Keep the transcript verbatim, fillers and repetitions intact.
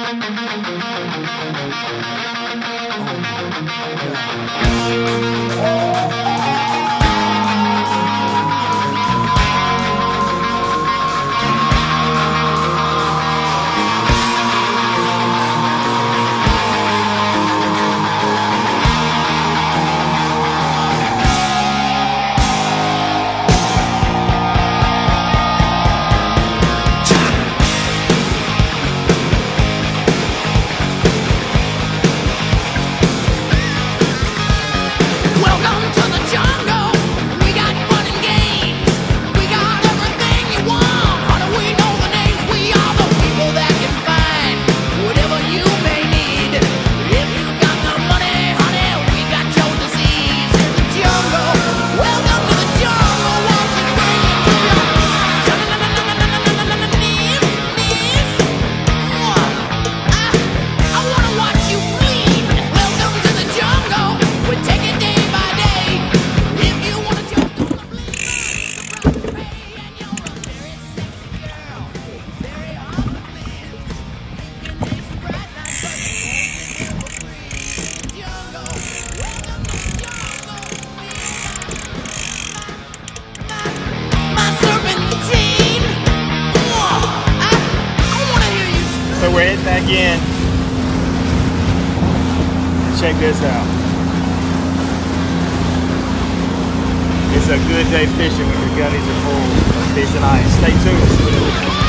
So we're heading back in. Check this out. It's a good day fishing when your gutties are full of fish and ice. Stay tuned.